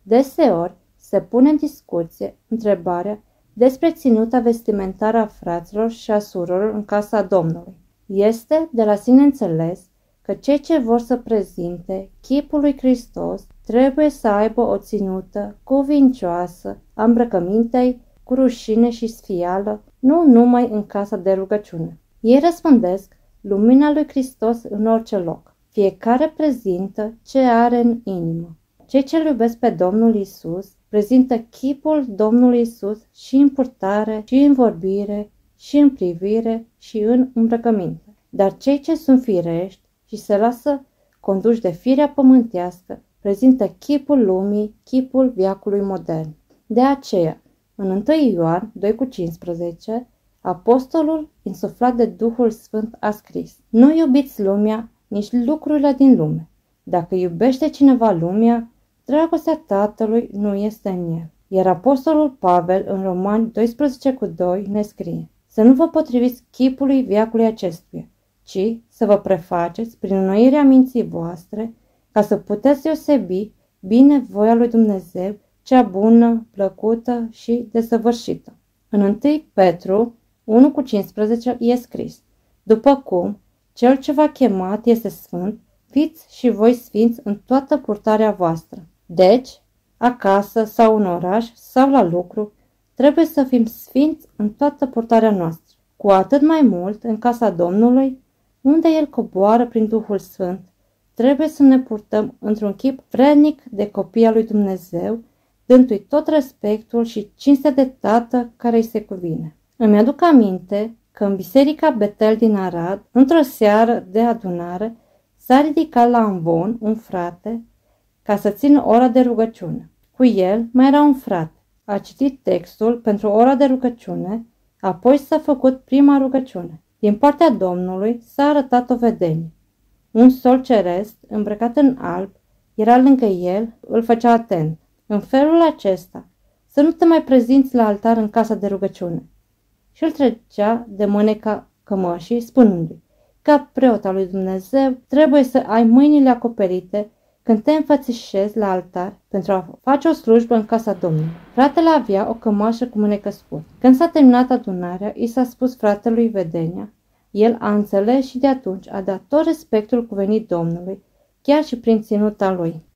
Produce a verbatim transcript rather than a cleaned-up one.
Deseori se pune în discuție întrebarea despre ținuta vestimentară a fraților și a surorilor în casa Domnului. Este de la sine înțeles că cei ce vor să prezinte chipul lui Hristos trebuie să aibă o ținută cuvincioasă a îmbrăcămintei cu rușine și sfială, nu numai în casa de rugăciune. Ei răspândesc lumina lui Hristos în orice loc. Fiecare prezintă ce are în inimă. Cei ce iubesc pe Domnul Isus prezintă chipul Domnului Isus și în purtare, și în vorbire, și în privire, și în îmbrăcăminte. Dar cei ce sunt firești și se lasă conduși de firea pământească prezintă chipul lumii, chipul veacului modern. De aceea, în întâi Ioan doi cu cincisprezece, apostolul, insuflat de Duhul Sfânt, a scris: Nu iubiți lumea, nici lucrurile din lume. Dacă iubește cineva lumea, dragostea Tatălui nu este în el. Iar apostolul Pavel în Romani doisprezece cu doi ne scrie: Să nu vă potriviți chipului veacului acestuia, ci să vă prefaceți prin înnoirea minții voastre, ca să puteți deosebi bine voia lui Dumnezeu, cea bună, plăcută și desăvârșită. În întâi Petru unu cu cincisprezece e scris: După cum cel ce v-a chemat este sfânt, fiți și voi sfinți în toată purtarea voastră. Deci, acasă sau în oraș sau la lucru, trebuie să fim sfinți în toată purtarea noastră. Cu atât mai mult în casa Domnului, unde El coboară prin Duhul Sfânt, trebuie să ne purtăm într-un chip vrednic de copii al lui Dumnezeu, dându-i tot respectul și cinstea de tată care îi se cuvine. Îmi aduc aminte că în Biserica Betel din Arad, într-o seară de adunare, s-a ridicat la amvon un frate ca să țină ora de rugăciune. Cu el mai era un frate. A citit textul pentru ora de rugăciune, apoi s-a făcut prima rugăciune. Din partea Domnului s-a arătat o vedenie. Un sol ceresc, îmbrăcat în alb, era lângă el, îl făcea atent. În felul acesta, să nu te mai prezinți la altar în casa de rugăciune. Și îl trecea de mâneca cămășii, spunându-i: Ca preot al lui Dumnezeu, trebuie să ai mâinile acoperite când te înfățișezi la altar pentru a face o slujbă în casa Domnului. Fratele avea o cămașă cu mânecă scurtă. Când s-a terminat adunarea, i s-a spus fratelui vedenia. El a înțeles și de atunci a dat tot respectul cuvenit Domnului, chiar și prin ținuta lui.